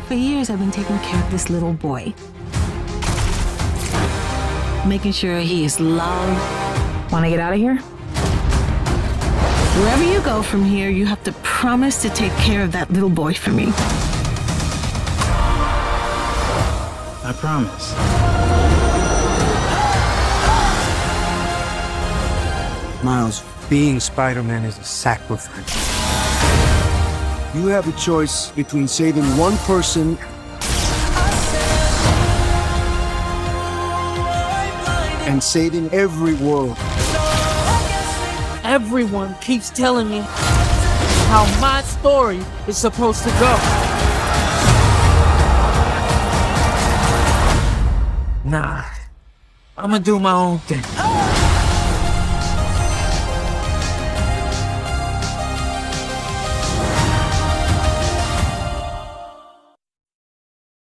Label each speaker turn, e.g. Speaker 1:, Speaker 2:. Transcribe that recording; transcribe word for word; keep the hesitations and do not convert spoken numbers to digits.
Speaker 1: For years, I've been taking care of this little boy. Making sure he is loved.
Speaker 2: Want to get out of here?
Speaker 1: Wherever you go from here, you have to promise to take care of that little boy for me.
Speaker 3: I promise.
Speaker 4: Miles, being Spider-Man is a sacrifice. You have a choice between saving one person and saving every world.
Speaker 5: Everyone keeps telling me how my story is supposed to go. Nah, I'ma do my own thing.